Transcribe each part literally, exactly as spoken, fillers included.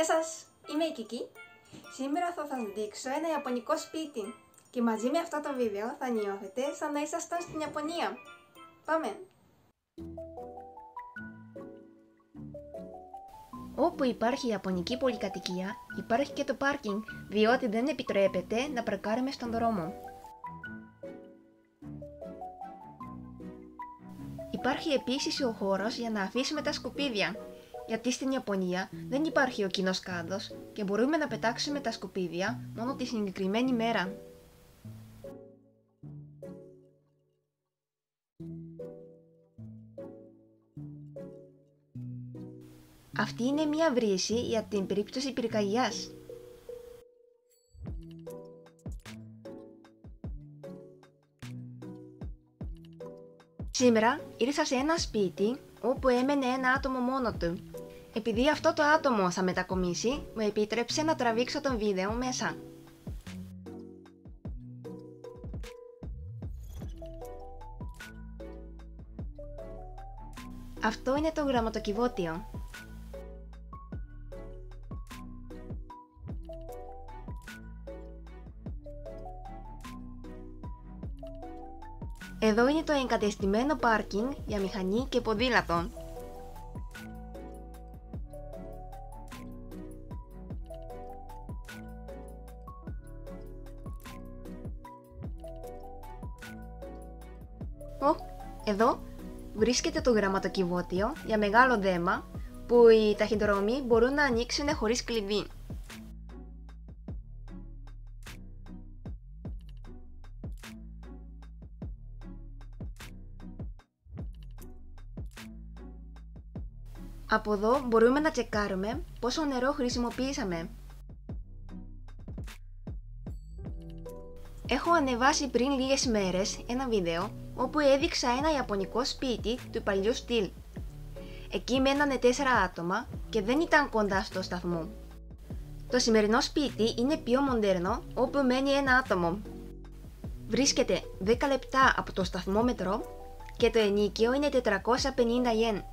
Γεια σας, είμαι η Κική. Σήμερα θα σας δείξω ένα ιαπωνικό σπίτι και μαζί με αυτό το βίντεο θα νιώθετε σαν να ήσασταν στην Ιαπωνία. Πάμε! Όπου υπάρχει ιαπωνική πολυκατοικία, υπάρχει και το πάρκινγκ, διότι δεν επιτρέπεται να παρκάρουμε στον δρόμο. Υπάρχει επίσης ο χώρος για να αφήσουμε τα σκουπίδια, γιατί στην Ιαπωνία δεν υπάρχει ο κοινός κάδος και μπορούμε να πετάξουμε τα σκουπίδια μόνο τη συγκεκριμένη μέρα. Αυτή είναι μια βρύση για την περίπτωση πυρκαγιάς. Σήμερα ήρθα σε ένα σπίτι όπου έμενε ένα άτομο μόνο του. Επειδή αυτό το άτομο θα μετακομίσει, μου επίτρεψε να τραβήξω τον βίντεο μέσα. Αυτό είναι το γραμματοκιβώτιο. Εδώ είναι το εγκατεστημένο πάρκινγκ για μηχανή και ποδήλατο. Ω, εδώ βρίσκεται το γραμματοκιβώτιο για μεγάλο δέμα που οι ταχυδρομοί μπορούν να ανοίξουν χωρίς κλειδί. Από εδώ μπορούμε να τσεκάρουμε πόσο νερό χρησιμοποιήσαμε. Έχω ανεβάσει πριν λίγες μέρες ένα βίντεο όπου έδειξα ένα ιαπωνικό σπίτι του παλιού στυλ. Εκεί μένανε τέσσερα άτομα και δεν ήταν κοντά στο σταθμό. Το σημερινό σπίτι είναι πιο μοντέρνο όπου μένει ένα άτομο. Βρίσκεται δέκα λεπτά από το σταθμό μετρό και το ενοίκιο είναι τετρακόσια πενήντα ιεν.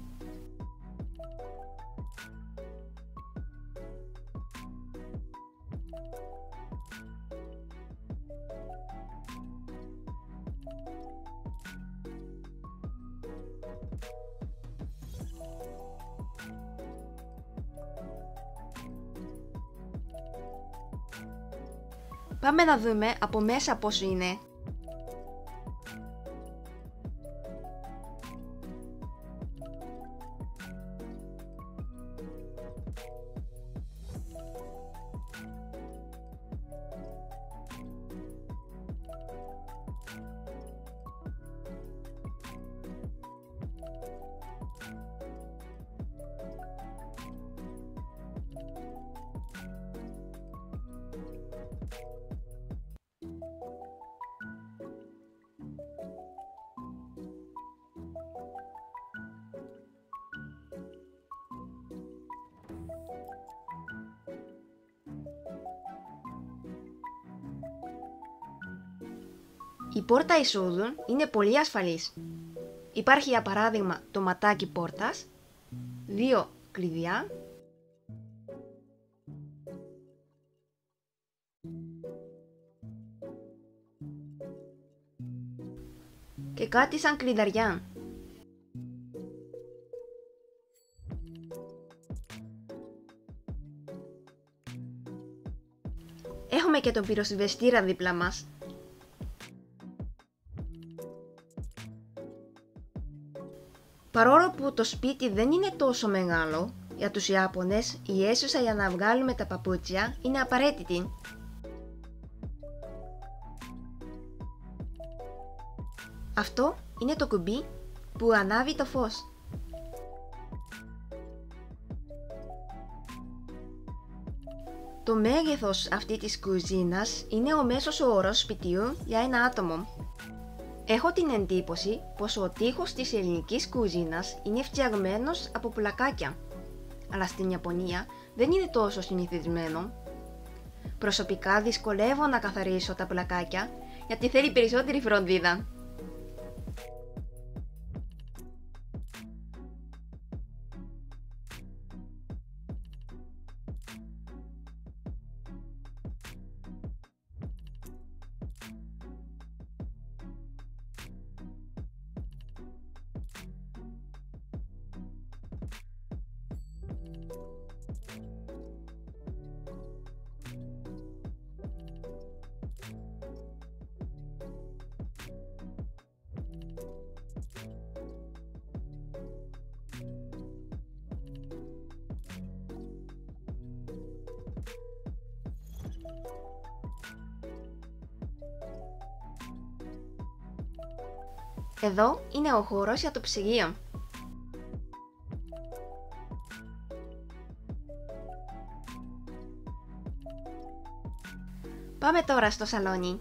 Πάμε να δούμε από μέσα πόσο είναι. Η πόρτα εισόδου είναι πολύ ασφαλής. Υπάρχει για παράδειγμα το ματάκι πόρτας, δύο κλειδιά και κάτι σαν κλειδαριά. Έχουμε και τον πυροσβεστήρα δίπλα μας. Παρόλο που το σπίτι δεν είναι τόσο μεγάλο, για τους Ιάπωνες η αίθουσα για να βγάλουμε τα παπούτσια είναι απαραίτητη. Αυτό είναι το κουμπί που ανάβει το φως. Το μέγεθος αυτή της κουζίνας είναι ο μέσος όρος σπιτιού για ένα άτομο. Έχω την εντύπωση πως ο τοίχος της ελληνικής κουζίνας είναι φτιαγμένος από πλακάκια, αλλά στην Ιαπωνία δεν είναι τόσο συνηθισμένο. Προσωπικά δυσκολεύω να καθαρίσω τα πλακάκια γιατί θέλει περισσότερη φροντίδα. Εδώ είναι ο χώρος για το ψυγείο. Πάμε τώρα στο σαλόνι.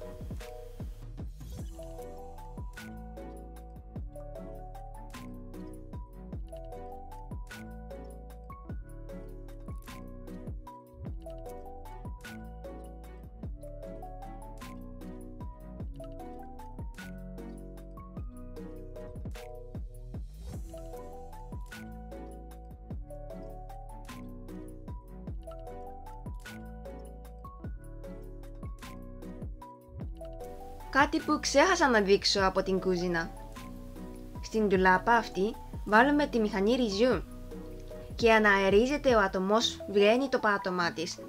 Κάτι που ξέχασα να δείξω από την κουζίνα. Στην ντουλάπα αυτή βάλουμε τη μηχανή ρυζιού και αναερίζεται ο ατομός, βγαίνει το πάτωμά της.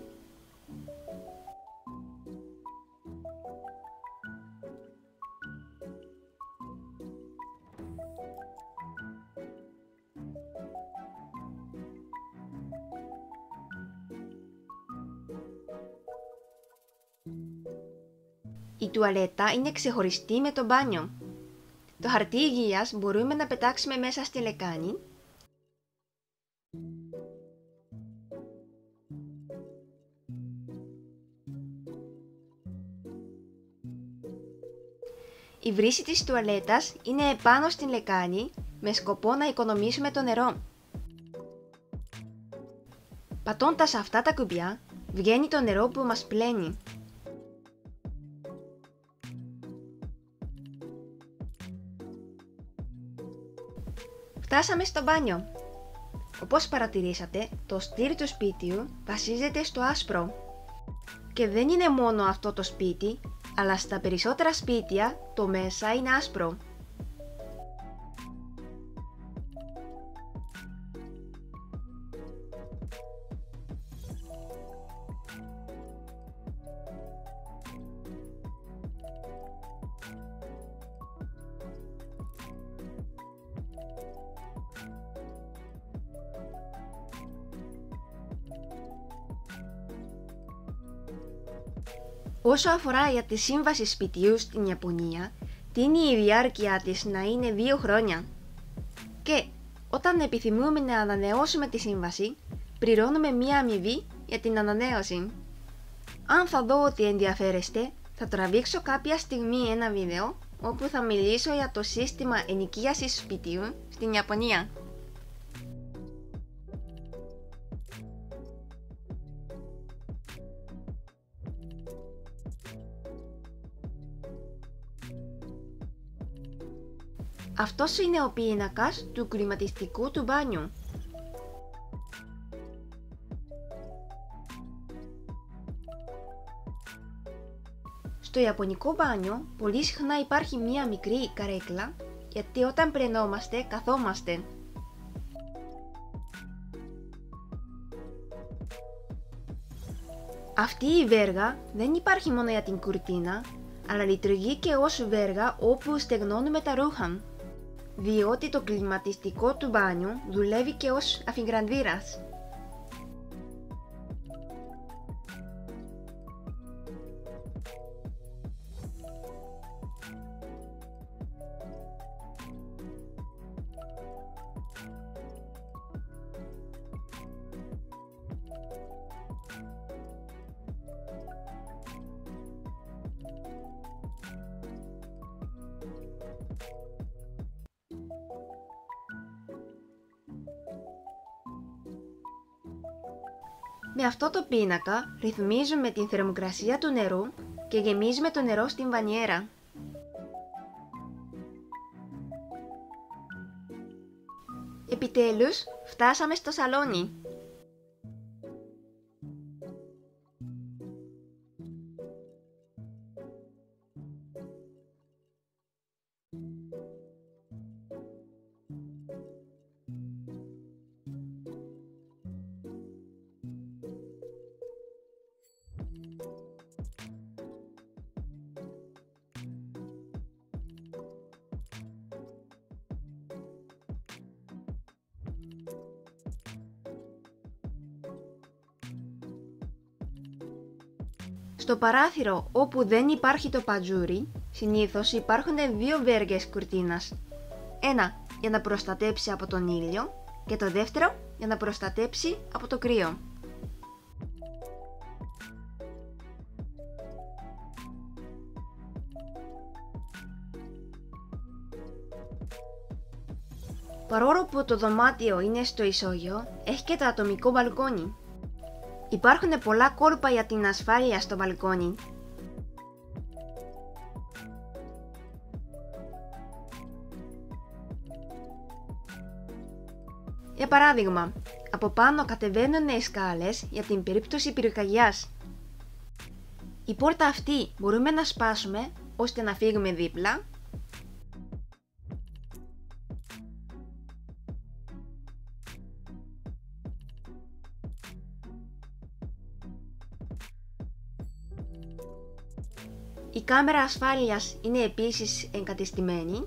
Η τουαλέτα είναι ξεχωριστή με το μπάνιο. Το χαρτί υγείας μπορούμε να πετάξουμε μέσα στη λεκάνη Η βρύση της τουαλέτας είναι επάνω στην λεκάνη με σκοπό να οικονομήσουμε το νερό. Πατώντας αυτά τα κουμπιά, βγαίνει το νερό που μας πλένει. Φτάσαμε στο μπάνιο. Όπως παρατηρήσατε, το στήρι του σπίτιου βασίζεται στο άσπρο. Και δεν είναι μόνο αυτό το σπίτι, αλλά στα περισσότερα σπίτια το μέσα είναι άσπρο. Όσο αφορά για τη σύμβαση σπιτιού στην Ιαπωνία, τείνει η διάρκεια της να είναι δύο χρόνια. Και όταν επιθυμούμε να ανανεώσουμε τη σύμβαση, πληρώνουμε μία αμοιβή για την ανανέωση. Αν θα δω ότι ενδιαφέρεστε, θα τραβήξω κάποια στιγμή ένα βίντεο όπου θα μιλήσω για το σύστημα ενοικίασης σπιτιού στην Ιαπωνία. Αυτός είναι ο πίνακας του κλιματιστικού του μπάνιου. Στο ιαπωνικό μπάνιο πολύ συχνά υπάρχει μία μικρή καρέκλα, γιατί όταν πλενόμαστε καθόμαστε. Αυτή η βέργα δεν υπάρχει μόνο για την κουρτίνα, αλλά λειτουργεί και ως βέργα όπου στεγνώνουμε τα ρούχα, διότι το κλιματιστικό του μπάνιου δουλεύει και ως αφιγραντήρας. Με αυτό το πίνακα ρυθμίζουμε την θερμοκρασία του νερού και γεμίζουμε το νερό στην βανιέρα. Επιτέλους, φτάσαμε στο σαλόνι. Στο παράθυρο όπου δεν υπάρχει το παντζούρι, Συνήθως υπάρχουν δύο βέργες κουρτίνας. Ένα για να προστατέψει από τον ήλιο και το δεύτερο για να προστατέψει από το κρύο. Παρόλο που το δωμάτιο είναι στο ισόγειο, έχει και το ατομικό μπαλκόνι. Υπάρχουν πολλά κόλπα για την ασφάλεια στο μπαλκόνι. Για παράδειγμα, από πάνω κατεβαίνουν οι σκάλες για την περίπτωση πυρκαγιάς. Η πόρτα αυτή μπορούμε να σπάσουμε ώστε να φύγουμε δίπλα. Η κάμερα ασφάλειας είναι επίσης εγκατεστημένη.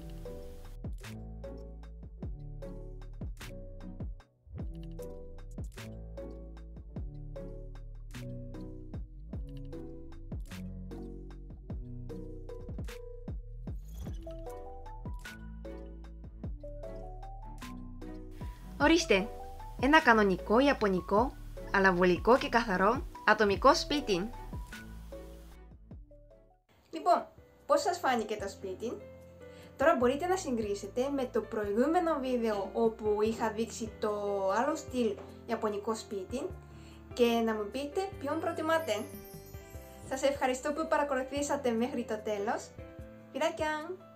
Ορίστε, ένα κανονικό ιαπωνικό, αλλά βολικό και καθαρό ατομικό σπίτι. Λοιπόν, πώς σας φάνηκε το σπίτι? Τώρα μπορείτε να συγκρίσετε με το προηγούμενο βίντεο όπου είχα δείξει το άλλο στυλ ιαπωνικό σπίτι και να μου πείτε ποιον προτιμάτε. Σας ευχαριστώ που παρακολουθήσατε μέχρι το τέλος. Φιλάκια!